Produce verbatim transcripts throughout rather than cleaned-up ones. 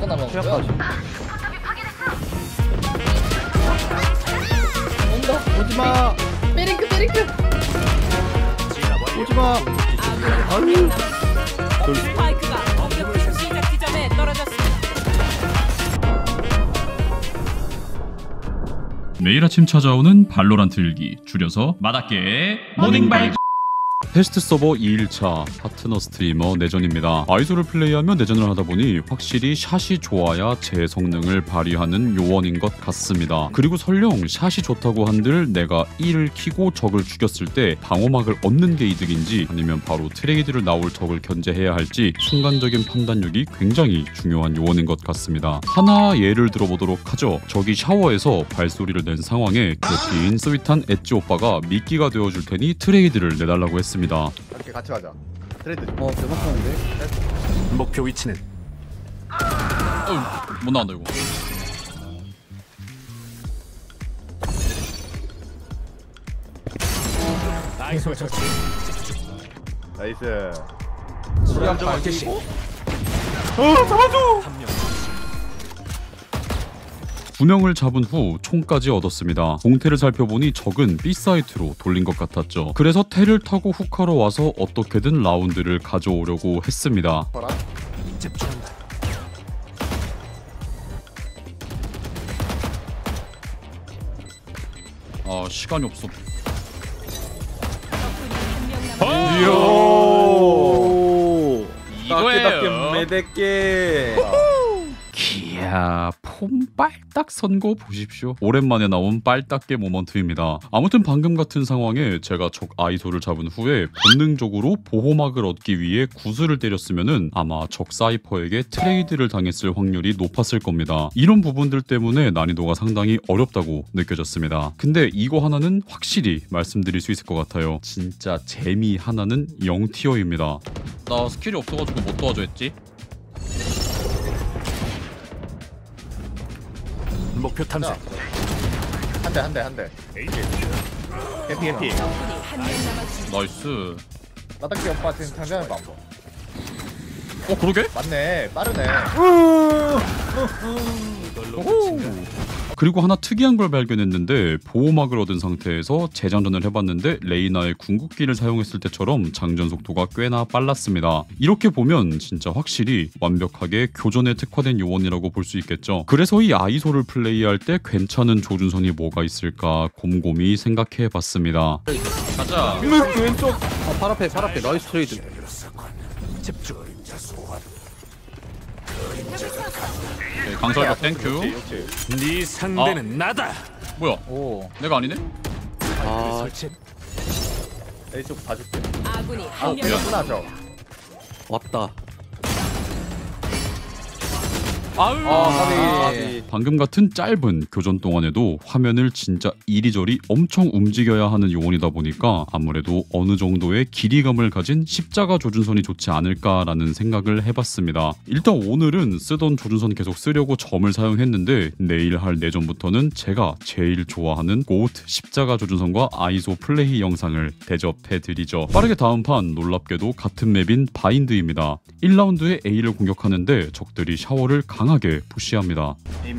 남았고요. 투약까지. 온다. 오지마. 베링크 베링크. 오지마. 아유. 스파이크가 공격 시작 지점에 떨어졌습니다. 매일 아침 찾아오는 발로란트 일기, 줄여서 마다케 모닝발. 테스트 서버 이 일차 파트너 스트리머 내전입니다. 아이솔을 플레이하며 내전을 하다보니 확실히 샷이 좋아야 제 성능을 발휘하는 요원인 것 같습니다. 그리고 설령 샷이 좋다고 한들 내가 E를 키고 적을 죽였을 때 방어막을 얻는 게 이득인지 아니면 바로 트레이드를 나올 적을 견제해야 할지 순간적인 판단력이 굉장히 중요한 요원인 것 같습니다. 하나 예를 들어보도록 하죠. 적이 샤워에서 발소리를 낸 상황에 귀엽긴 스윗한 엣지 오빠가 미끼가 되어줄 테니 트레이드를 내달라고 했습니다. 이렇게 같이 가자. 트레이드. 어 대박하는데. 목표 위치는 어휴, 못 나간다 이거. 나이스 처치. 나이스. 수량 발개시. 두 명을 잡은 후 총까지 얻었습니다. 공태를 살펴보니 적은 B사이트로 돌린 것 같았죠. 그래서 태를 타고 훅하러 와서 어떻게든 라운드를 가져오려고 했습니다. 봐라. 집중한다. 아 시간이 없어. 오. 이거예요. 매대게. 이야 폼 빨딱 선거 보십시오. 오랜만에 나온 빨딱게 모먼트입니다. 아무튼 방금 같은 상황에 제가 적 아이솔을 잡은 후에 본능적으로 보호막을 얻기 위해 구슬을 때렸으면은 아마 적 사이퍼에게 트레이드를 당했을 확률이 높았을 겁니다. 이런 부분들 때문에 난이도가 상당히 어렵다고 느껴졌습니다. 근데 이거 하나는 확실히 말씀드릴 수 있을 것 같아요. 진짜 재미 하나는 영 티어입니다. 나 스킬이 없어가지고 못 도와줘 했지? 목표 탐색. 한 대, 한 대, 한 대. 해피, 해피. 나이스. 나딱지 오빠 지금 장전해봐 한번. 어 그러게? 맞네, 빠르네. 그리고 하나 특이한 걸 발견했는데 보호막을 얻은 상태에서 재장전을 해봤는데 레이나의 궁극기를 사용했을 때처럼 장전 속도가 꽤나 빨랐습니다. 이렇게 보면 진짜 확실히 완벽하게 교전에 특화된 요원이라고 볼 수 있겠죠. 그래서 이 아이솔을 플레이할 때 괜찮은 조준선이 뭐가 있을까 곰곰이 생각해봤습니다. 가자. 왼쪽. 아, 팔 앞에 팔 앞에 나이스 트레이드. 집중. 오케이, 강설력 땡큐. 역시, 역시. 네 상대는 나다. 뭐야? 오. 내가 아니네? 아 설치. A쪽 봐줄게. 아군이 아, 한 명. 미안하다, 저. 왔다. 아유. 아, 까비. 방금 같은 짧은 교전 동안에도 화면을 진짜 이리저리 엄청 움직여야 하는 요원이다 보니까 아무래도 어느 정도의 길이감을 가진 십자가 조준선이 좋지 않을까라는 생각을 해봤습니다. 일단 오늘은 쓰던 조준선 계속 쓰려고 점을 사용했는데 내일 할 내전부터는 제가 제일 좋아하는 고트 십자가 조준선과 아이소 플레이 영상을 대접해드리죠. 빠르게 다음 판 놀랍게도 같은 맵인 바인드입니다. 일 라운드에 A를 공격하는데 적들이 샤워를 강하게 푸시합니다.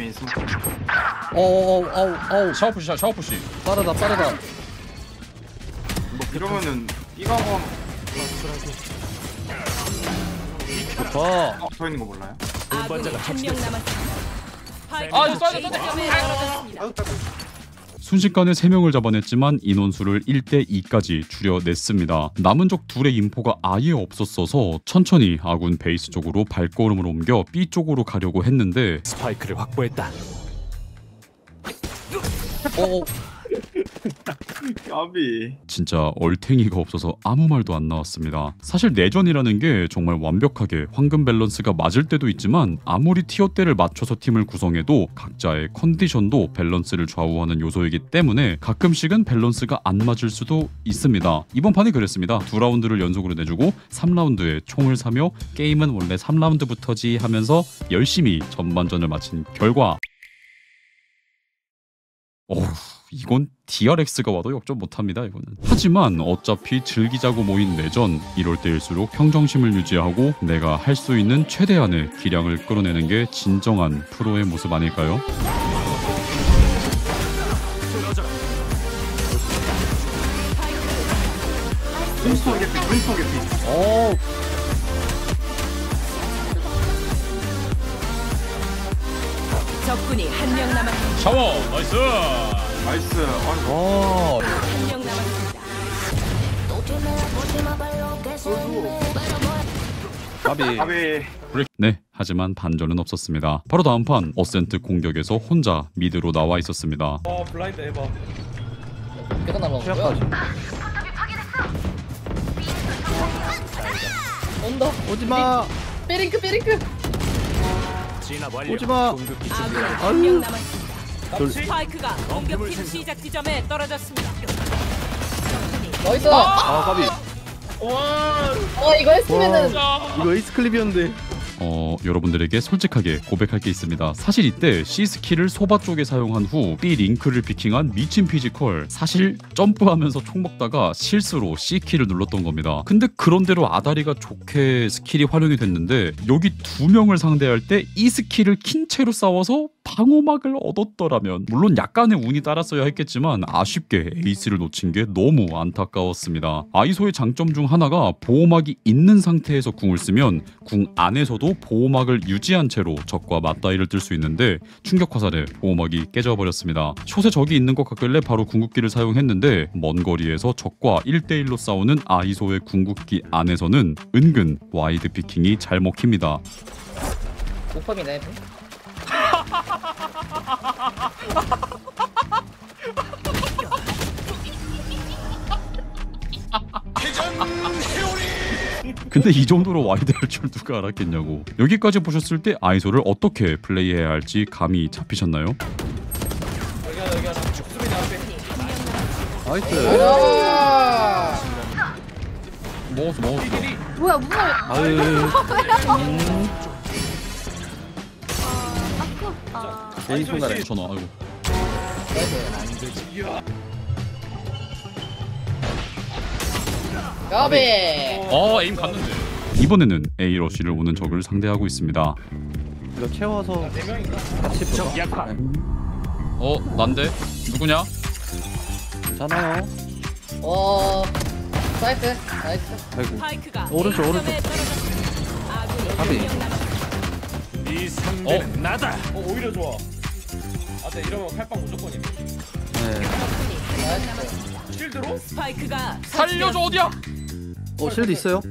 어우 어우 어우 샤워 푸시 샤워 푸시. 빠르다 빠르다. 이러면은 이거 한번 좋다. 서 있는 거 몰라요? 아군이 한 명 남았습니다. 아, 쏴야 돼, 쏴야 돼. 지점에 떨어졌습니다. 순식간에 세 명을 잡아냈지만 인원수를 일 대 이까지 줄여냈습니다. 남은 적 둘의 인포가 아예 없었어서 천천히 아군 베이스 쪽으로 발걸음을 옮겨 B 쪽으로 가려고 했는데 스파이크를 확보했다. 어. 까비. 진짜 얼탱이가 없어서 아무 말도 안 나왔습니다. 사실 내전이라는 게 정말 완벽하게 황금 밸런스가 맞을 때도 있지만 아무리 티어대를 맞춰서 팀을 구성해도 각자의 컨디션도 밸런스를 좌우하는 요소이기 때문에 가끔씩은 밸런스가 안 맞을 수도 있습니다. 이번 판이 그랬습니다. 두 라운드를 연속으로 내주고 삼 라운드에 총을 사며 게임은 원래 삼 라운드부터지 하면서 열심히 전반전을 마친 결과 어후 이건 디알엑스가 와도 역전 못합니다 이거는. 하지만 어차피 즐기자고 모인 내전, 이럴 때일수록 평정심을 유지하고 내가 할 수 있는 최대한의 기량을 끌어내는 게 진정한 프로의 모습 아닐까요? 어. 적군이 한 명 남았습니다. 샤워 나이스. 나이스. 아이고. 와. 한 명 남았습니다. 까비. 가비. 네, 하지만 반전은 없었습니다. 바로 다음 판 어센트 공격에서 혼자 미드로 나와 있었습니다. 어 블라인드 해봐. 계단 날라온 거야? 온다. 오지마. 삐링크 삐링크. 진압 완료. 오지마. 공격기 아군이 준비. 한 명 남았습니다. 스파이크가 공격팀 시작 지점에 떨어졌습니다. 나이스. 아 까비. 어 이거 했으면은 이거 에이스 클립이었는데. 어, 여러분들에게 솔직하게 고백할 게 있습니다. 사실 이때 C 스킬을 소바 쪽에 사용한 후 B 링크를 피킹한 미친 피지컬, 사실 점프하면서 총 먹다가 실수로 C 키를 눌렀던 겁니다. 근데 그런대로 아다리가 좋게 스킬이 활용이 됐는데 여기 두 명을 상대할 때 이 스킬을 킨 채로 싸워서 방어막을 얻었더라면, 물론 약간의 운이 따랐어야 했겠지만 아쉽게 에이스를 놓친 게 너무 안타까웠습니다. 아이소의 장점 중 하나가 보호막이 있는 상태에서 궁을 쓰면 궁 안에서도 보호막을 유지한 채로 적과 맞다이를 뜰 수 있는데 충격 화살에 보호막이 깨져버렸습니다. 숏에 적이 있는 것 같길래 바로 궁극기를 사용했는데 먼 거리에서 적과 일 대 일로 싸우는 아이소의 궁극기 안에서는 은근 와이드 피킹이 잘 먹힙니다. 오팝이네. 근데 이 정도로 와이드 할 줄 누가 알았겠냐고. 여기까지 보셨을 때 아이소를 어떻게 플레이해야 할지 감이 잡히셨나요? 나이스. 아 먹었어 먹었어. 뭐야 무슨 아유. 에이 손가락. 전화. 아이고. 야비. 어, 에임 갔는데. 이번에는 A 러쉬를 오는 적을 상대하고 있습니다. 이거 채워서 같이 보자. 약화. 어, 난데? 누구냐? 괜찮아요. 어 사이트 나이스. 아이고. 스파이크가 오른쪽, A 오른쪽. 지점에 떨어졌습니다. 아군이 까비. 한 명 남았습니다. 이 상대는 나다. 어 오히려 좋아. 아, 근데 이러면 칼빵 무조건이네. 네. 적군이 한 명 남았습니다. 실드로? 스파이크가 살려줘, 어디야? 어 실드 있어요?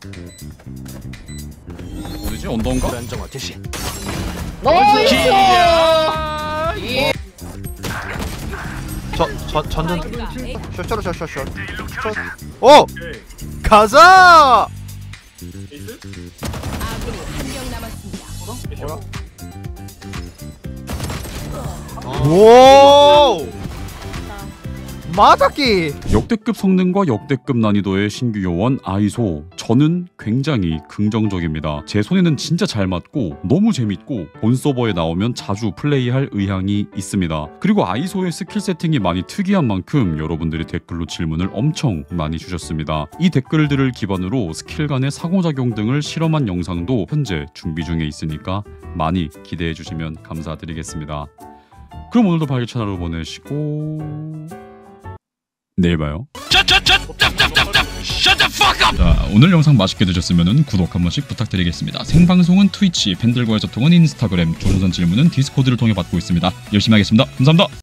어디지? 언더인가? 불안정화 개시. 나이스. 저 전전 스파이크가 A 셔셔로 셔셔셔 오 가자 아군이 한 명 남았습니다. 오 마다키 역대급 성능과 역대급 난이도의 신규 요원 아이소, 저는 굉장히 긍정적입니다. 제 손에는 진짜 잘 맞고 너무 재밌고 본 서버에 나오면 자주 플레이할 의향이 있습니다. 그리고 아이소의 스킬 세팅이 많이 특이한 만큼 여러분들이 댓글로 질문을 엄청 많이 주셨습니다. 이 댓글들을 기반으로 스킬 간의 상호작용 등을 실험한 영상도 현재 준비 중에 있으니까 많이 기대해 주시면 감사드리겠습니다. 그럼 오늘도 발기찬 하루 보내시고 내일 봐요. 자, 오늘 영상 맛있게 드셨으면 구독 한 번씩 부탁드리겠습니다. 생방송은 트위치, 팬들과의 소통은 인스타그램, 조선선 질문은 디스코드를 통해 받고 있습니다. 열심히 하겠습니다. 감사합니다.